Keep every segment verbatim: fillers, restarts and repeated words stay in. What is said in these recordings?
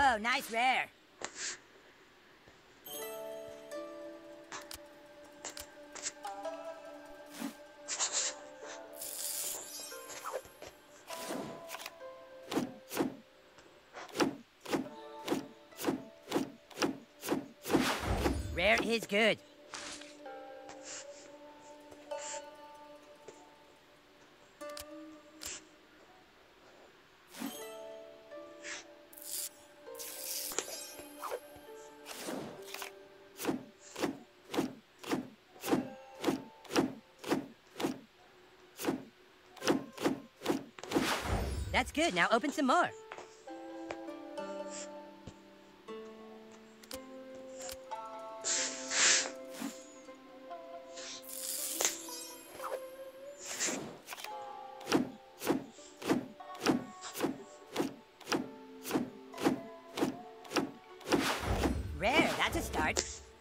Whoa, nice rare. Rare is good. That's good. Now open some more. Rare, that's a start.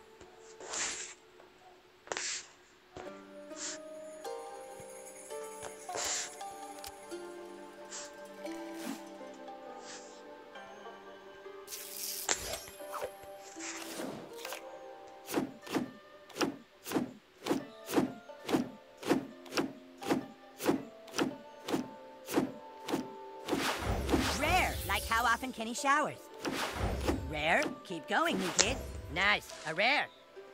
Rare, like how often can he showers? Rare, keep going, new kid. Nice, a rare.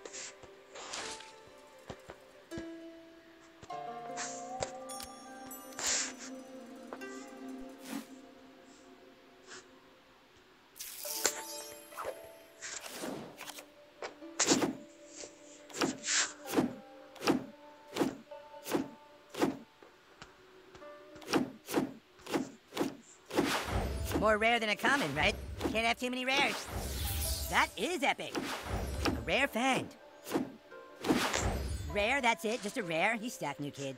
More rare than a common, right? Can't have too many rares. That is epic. A rare find. Rare, that's it, just a rare. You stack, new kid.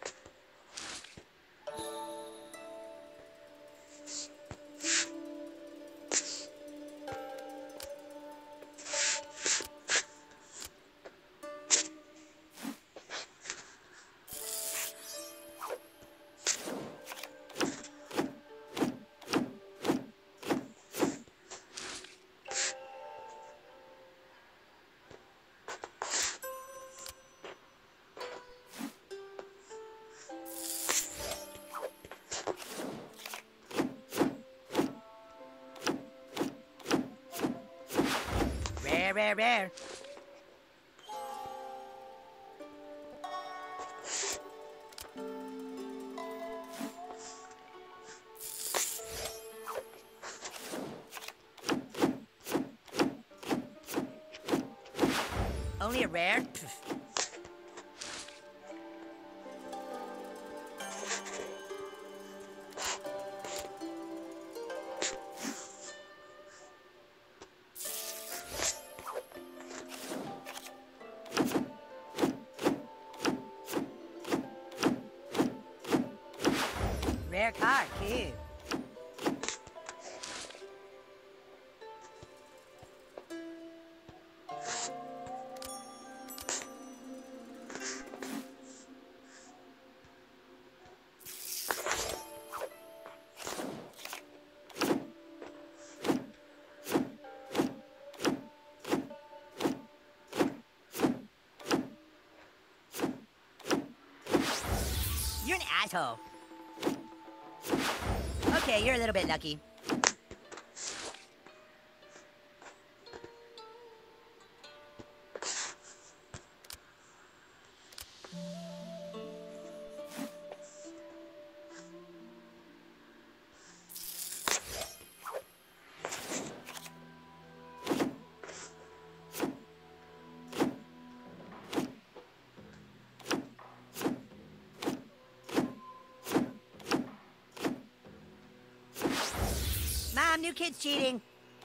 Rare, rare, rare. Only a rare? Pff. Rare card, cute. You're an asshole. Okay, you're a little bit lucky. Mom, new kid's cheating.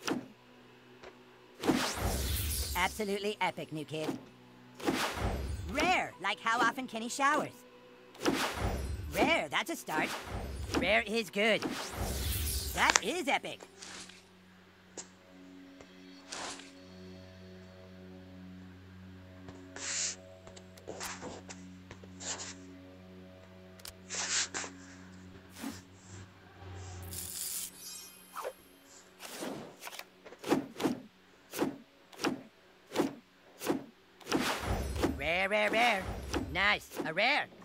Absolutely epic, new kid. Rare, like how often can he showers? Rare, that's a start. Rare is good. That is epic. Rare, rare, rare. Nice. A rare.